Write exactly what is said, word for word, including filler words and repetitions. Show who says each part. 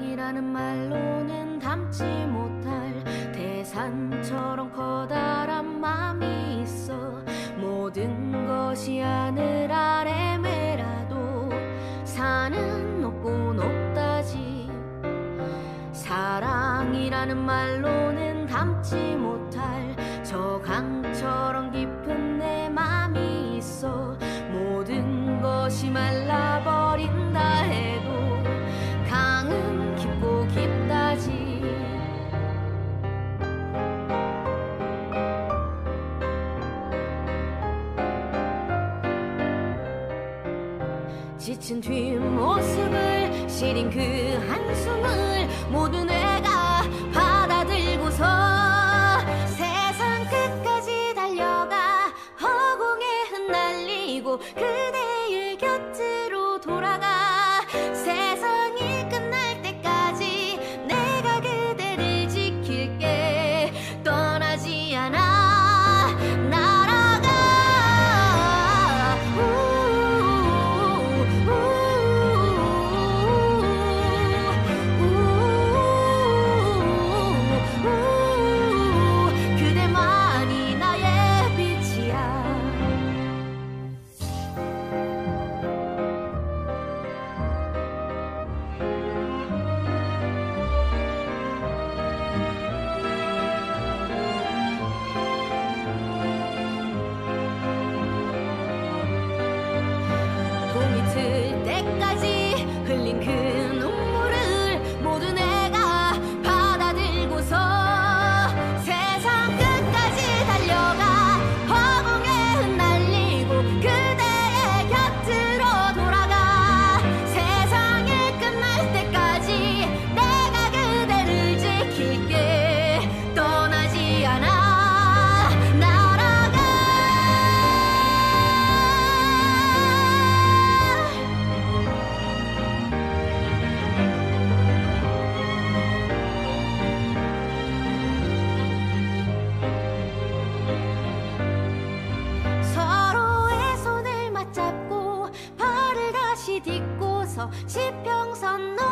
Speaker 1: 사랑이라는 말로는 담지 못할 대산처럼 커다란 맘이 있어. 모든 것이 하늘 아래 매라도 산은 높고 높다지. 사랑이라는 말로는 담지 못할 저 강처럼 깊은 내 맘이 있어. 모든 것이 말라버린다 해도 강은 깊고 깊다지. 지친 뒷모습을 시린 그 한숨을 모두 내가 받아들고서 세상 끝까지 달려가 허공에 흩날리고 그대의 곁으로 돌아가. 세상이 끝날 때까지 내가 그대를 지킬게. 떠나지 않아 날아가. 그대만이 나의 빛이야. 봄이 틀 때까지 흘린 그 눈물을 모두 내가 받아들고서 세상 끝까지 달려가 허공에 흩날리고 그대의 곁으로 돌아가. 세상이 끝날 때까지 내가 그대를 지킬게. 떠나지 않아 날아가. 서로의 손을 맞잡고 발을 다시 딛고서 지평선